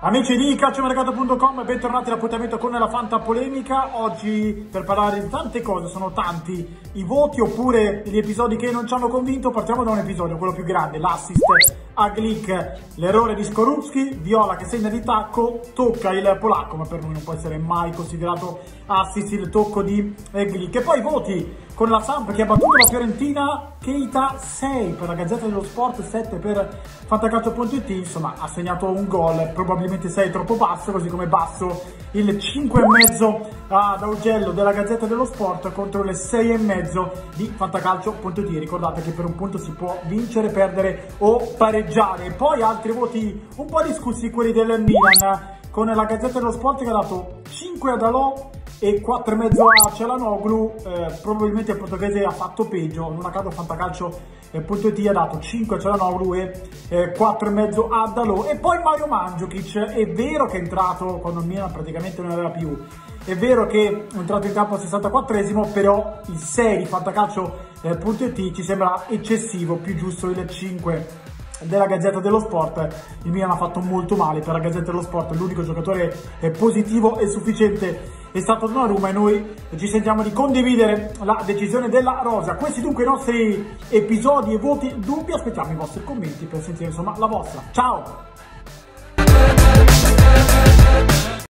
Amici di calciomercato.com, bentornati all'appuntamento con la Fanta Polemica. Oggi per parlare di tante cose, sono tanti i voti oppure gli episodi che non ci hanno convinto. Partiamo da un episodio, quello più grande, l'assist a Glick, l'errore di Skorupski, Viola che segna di tacco, tocca il polacco, ma per lui non può essere mai considerato assist il tocco di Glick. E poi i voti con la Samp che ha battuto la Fiorentina, Keita 6 per la Gazzetta dello Sport, 7 per Fantacalcio.it, insomma ha segnato un gol, probabilmente 6 troppo basso, così come basso il 5,5 ad Augello della Gazzetta dello Sport contro le 6,5 di Fantacalcio.it. Ricordate che per un punto si può vincere, perdere o pareggiare. Poi altri voti un po' discussi, quelli del Milan, con la Gazzetta dello Sport che ha dato 5 ad Alò e 4,5 a Çalhanoğlu. Probabilmente il portoghese ha fatto peggio, non a caso Fantacalcio.it ha dato 5 a Çalhanoğlu e 4,5 a Dalot. E poi Mario Mandžukić, è vero che è entrato quando il Milan praticamente non aveva più, è vero che è entrato in campo al 64esimo, però il 6 di Fantacalcio.it ci sembra eccessivo, più giusto il 5 della Gazzetta dello Sport. Il Milan ha fatto molto male per la Gazzetta dello Sport, l'unico giocatore positivo e sufficiente è stato Donnarumma, e noi ci sentiamo di condividere la decisione della rosa. Questi dunque i nostri episodi e voti dubbi, aspettiamo i vostri commenti per sentire insomma la vostra. Ciao!